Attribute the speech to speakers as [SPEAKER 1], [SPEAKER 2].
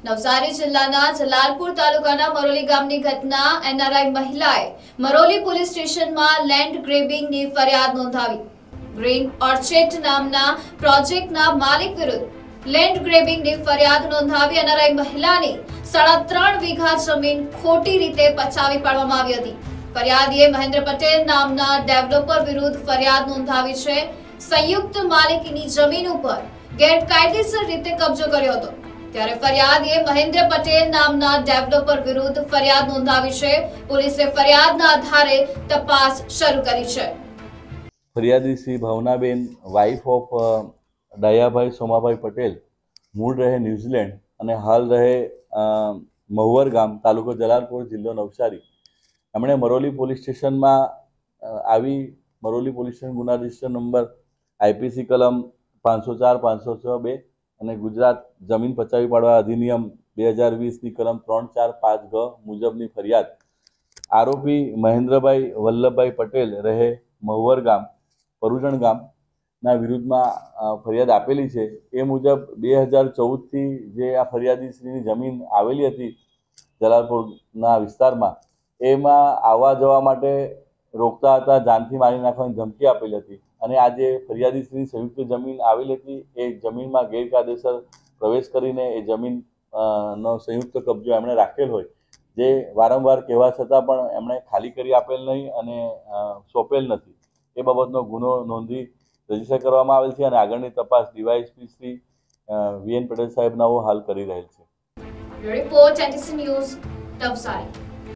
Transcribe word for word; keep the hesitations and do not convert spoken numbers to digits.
[SPEAKER 1] નવસારી જિલ્લાના જલાલપુર તાલુકાના મરોલી ગામની ઘટના એનઆરઆઈ મહિલાએ મરોલી પોલીસ સ્ટેશનમાં લેન્ડ ગ્રેબિંગની ફરિયાદ નોંધાવી। ગ્રીન ઓર્ચિડ નામના પ્રોજેક્ટના માલિક વિરુદ્ધ લેન્ડ ગ્રેબિંગની ફરિયાદ નોંધાવી એનઆરઆઈ મહિલાની સાડા ત્રણ વીઘા જમીન ખોટી રીતે પચાવી પાડવામાં આવી હતી। ફરિયાદીએ મહેન્દ્ર પટેલ નામના ડેવલપર વિરુદ્ધ ફરિયાદ નોંધાવી છે। સંયુક્ત માલિકીની જમીન ઉપર ગેરકાયદેસર રીતે કબજો કર્યો હતો, ત્યારે ફરિયાદીએ મહેન્દ્ર પટેલ નામના ડેવલપર વિરુદ્ધ ફરિયાદ નોંધાવી છે। પોલીસે ફરિયાદના આધારે તપાસ શરૂ કરી છે।
[SPEAKER 2] ફરિયાદી શ્રી ભાવનાબેન વાઇફ ઓફ દયાભાઈ સોમાભાઈ પટેલ મૂળ રહે ન્યુઝીલેન્ડ અને હાલ રહે મહુવર ગામ, તાલુકો જલાલપુર, જિલ્લો નવસારી। એમણે મરોલી પોલીસ સ્ટેશનમાં આવી મરોલી પોલીસ સ્ટેશન ગુના રજિસ્ટર નંબર આઈપીસી કલમ પાંચસો ચાર પાંચસો છ બે અને ગુજરાત જમીન પચાવી પાડવા અધિનિયમ બે હજાર વીસની કલમ ત્રણ ચાર પાંચ ગ મુજબની ફરિયાદ આરોપી મહેન્દ્રભાઈ વલ્લભભાઈ પટેલ રહે મહુવર ગામ, પરુજણ ગામના વિરુદ્ધમાં ફરિયાદ આપેલી છે। એ મુજબ બે હજાર ચૌદથી જે આ ફરિયાદીશ્રીની જમીન આવેલી હતી જલાલપુરના વિસ્તારમાં, એમાં આવવા જવા માટે રોકતા હતા, જાનથી મારી નાખવાની ધમકી આપેલી હતી અને આ જે ફરિયાદીશ્રીની સંયુક્ત જમીન આવેલી હતી એ જમીનમાં ગેરકાયદેસર પ્રવેશ કરીને એ જમીન નો સંયુક્ત કબજો એમણે રાખેલ હોય, જે વારંવાર કહેવા છતાં પણ એમણે ખાલી કરી આપેલ નહીં અને સોંપેલ નથી। એ બાબતનો ગુનો નોંધી રજીસ્ટર કરવામાં આવેલ છે અને આગળની તપાસ DYSP Shri V N Patel સાહેબનાઓ હાલ કરી રહેલ છે।
[SPEAKER 1] Report NTC news, Navsari.